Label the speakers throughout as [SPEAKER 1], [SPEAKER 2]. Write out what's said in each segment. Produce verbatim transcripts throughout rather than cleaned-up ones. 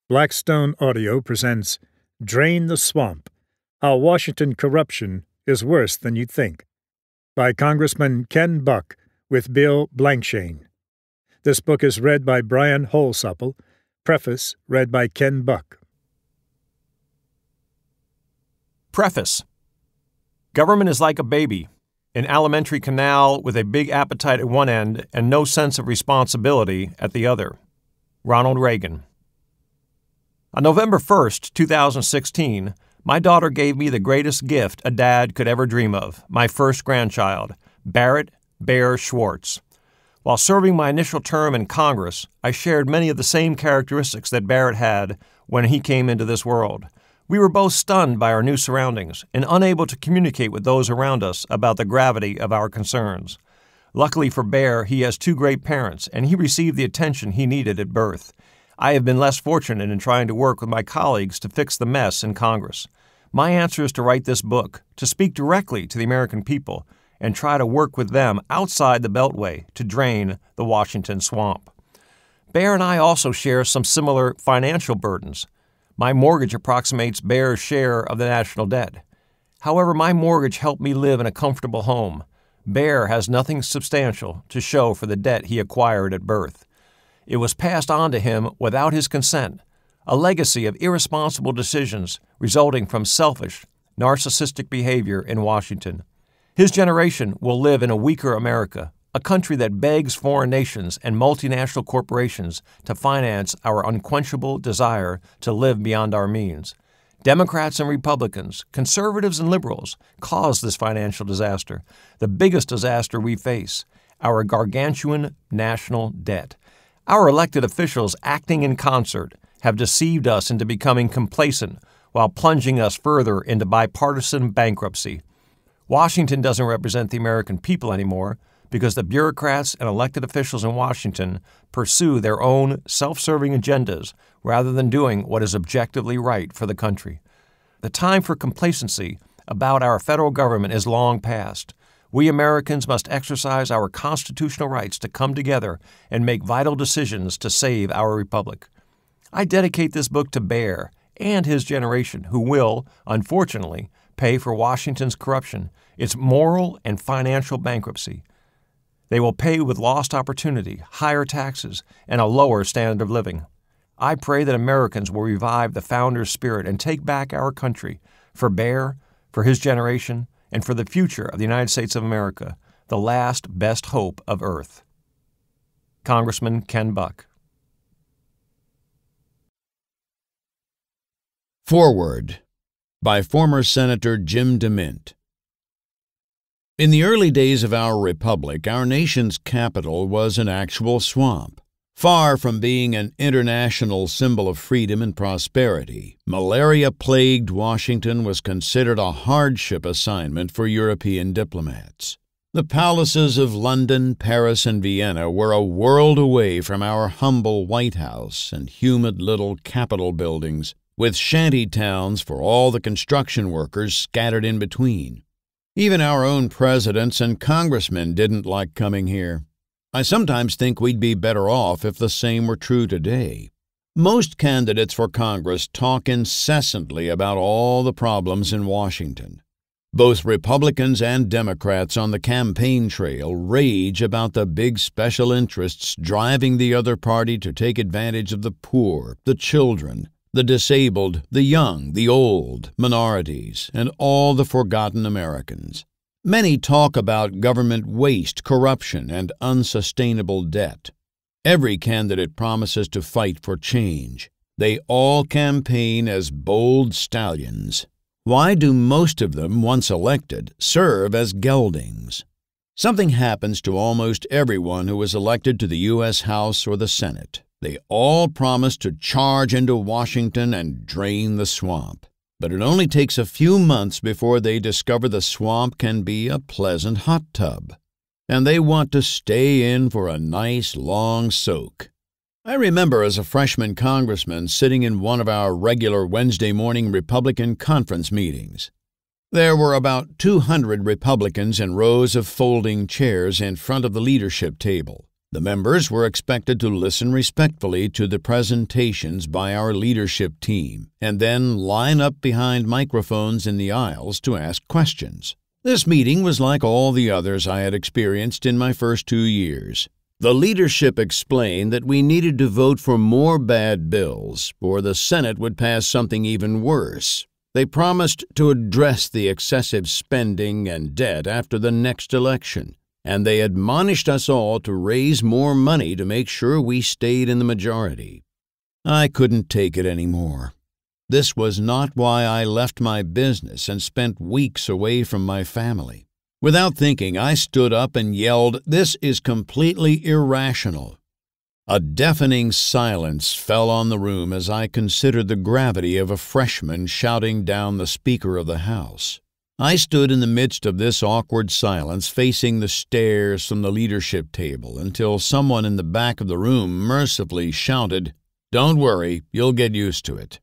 [SPEAKER 1] Blackstone Audio presents Drain the Swamp, How Washington Corruption is Worse Than You'd Think, by Congressman Ken Buck with Bill Blankshane. This book is read by Brian Holsopple. Preface read by Ken Buck.
[SPEAKER 2] Preface. Government is like a baby, an alimentary canal with a big appetite at one end and no sense of responsibility at the other. Ronald Reagan. On November first, two thousand sixteen, my daughter gave me the greatest gift a dad could ever dream of, my first grandchild, Barrett Bear Schwartz. While serving my initial term in Congress, I shared many of the same characteristics that Barrett had when he came into this world. We were both stunned by our new surroundings and unable to communicate with those around us about the gravity of our concerns. Luckily for Bear, he has two great parents, and he received the attention he needed at birth. I have been less fortunate in trying to work with my colleagues to fix the mess in Congress. My answer is to write this book, to speak directly to the American people, and try to work with them outside the Beltway to drain the Washington swamp. Bear and I also share some similar financial burdens. My mortgage approximates Bear's share of the national debt. However, my mortgage helped me live in a comfortable home. Bear has nothing substantial to show for the debt he acquired at birth. It was passed on to him without his consent, a legacy of irresponsible decisions resulting from selfish, narcissistic behavior in Washington. His generation will live in a weaker America, a country that begs foreign nations and multinational corporations to finance our unquenchable desire to live beyond our means. Democrats and Republicans, conservatives and liberals caused this financial disaster, the biggest disaster we face, our gargantuan national debt. Our elected officials, acting in concert, have deceived us into becoming complacent while plunging us further into bipartisan bankruptcy. Washington doesn't represent the American people anymore because the bureaucrats and elected officials in Washington pursue their own self-serving agendas rather than doing what is objectively right for the country. The time for complacency about our federal government is long past. We Americans must exercise our constitutional rights to come together and make vital decisions to save our republic. I dedicate this book to Bear and his generation, who will, unfortunately, pay for Washington's corruption, its moral and financial bankruptcy. They will pay with lost opportunity, higher taxes, and a lower standard of living. I pray that Americans will revive the founder's spirit and take back our country for Bear, for his generation, and for the future of the United States of America, the last best hope of Earth. Congressman Ken Buck.
[SPEAKER 3] Foreword by former Senator Jim DeMint. In the early days of our republic, our nation's capital was an actual swamp. Far from being an international symbol of freedom and prosperity, malaria-plagued Washington was considered a hardship assignment for European diplomats. The palaces of London, Paris, and Vienna were a world away from our humble White House and humid little Capitol buildings, with shanty towns for all the construction workers scattered in between. Even our own presidents and congressmen didn't like coming here. I sometimes think we'd be better off if the same were true today. Most candidates for Congress talk incessantly about all the problems in Washington. Both Republicans and Democrats on the campaign trail rage about the big special interests driving the other party to take advantage of the poor, the children, the disabled, the young, the old, minorities, and all the forgotten Americans. Many talk about government waste, corruption, and unsustainable debt. Every candidate promises to fight for change. They all campaign as bold stallions. Why do most of them, once elected, serve as geldings? Something happens to almost everyone who is elected to the U S House or the Senate. They all promise to charge into Washington and drain the swamp. But it only takes a few months before they discover the swamp can be a pleasant hot tub. And they want to stay in for a nice long soak. I remember as a freshman congressman sitting in one of our regular Wednesday morning Republican conference meetings. There were about two hundred Republicans in rows of folding chairs in front of the leadership table. The members were expected to listen respectfully to the presentations by our leadership team and then line up behind microphones in the aisles to ask questions. This meeting was like all the others I had experienced in my first two years. The leadership explained that we needed to vote for more bad bills, or the Senate would pass something even worse. They promised to address the excessive spending and debt after the next election, and they admonished us all to raise more money to make sure we stayed in the majority. I couldn't take it anymore. This was not why I left my business and spent weeks away from my family. Without thinking, I stood up and yelled, "This is completely irrational." A deafening silence fell on the room as I considered the gravity of a freshman shouting down the Speaker of the House. I stood in the midst of this awkward silence, facing the stares from the leadership table, until someone in the back of the room mercifully shouted, "Don't worry, you'll get used to it."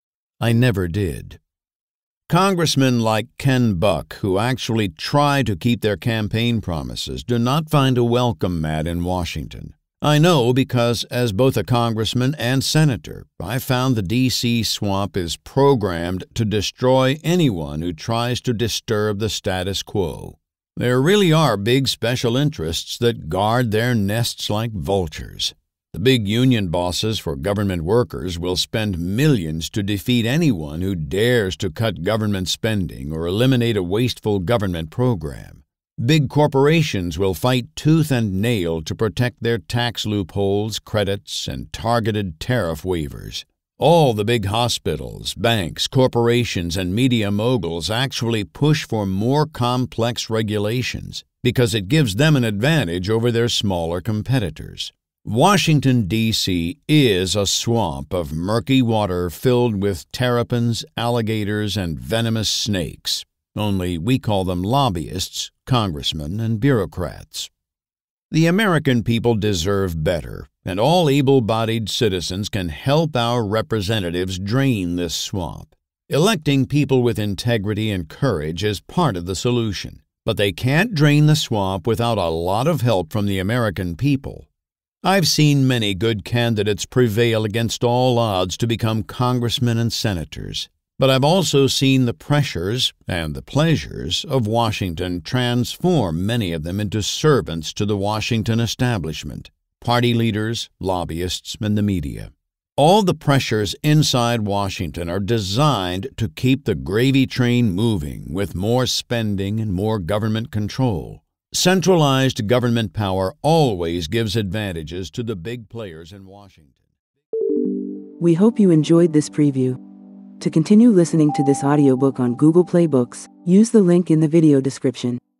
[SPEAKER 3] I never did. Congressmen like Ken Buck, who actually try to keep their campaign promises, do not find a welcome mat in Washington. I know because, as both a congressman and senator, I found the D C swamp is programmed to destroy anyone who tries to disturb the status quo. There really are big special interests that guard their nests like vultures. The big union bosses for government workers will spend millions to defeat anyone who dares to cut government spending or eliminate a wasteful government program. Big corporations will fight tooth and nail to protect their tax loopholes, credits, and targeted tariff waivers. All the big hospitals, banks, corporations, and media moguls actually push for more complex regulations because it gives them an advantage over their smaller competitors. Washington, D C is a swamp of murky water filled with terrapins, alligators, and venomous snakes. Only we call them lobbyists, congressmen, and bureaucrats. The American people deserve better, and all able-bodied citizens can help our representatives drain this swamp. Electing people with integrity and courage is part of the solution, but they can't drain the swamp without a lot of help from the American people. I've seen many good candidates prevail against all odds to become congressmen and senators. But I've also seen the pressures and the pleasures of Washington transform many of them into servants to the Washington establishment, party leaders, lobbyists, and the media. All the pressures inside Washington are designed to keep the gravy train moving with more spending and more government control. Centralized government power always gives advantages to the big players in Washington.
[SPEAKER 4] We hope you enjoyed this preview. To continue listening to this audiobook on Google Play Books, use the link in the video description.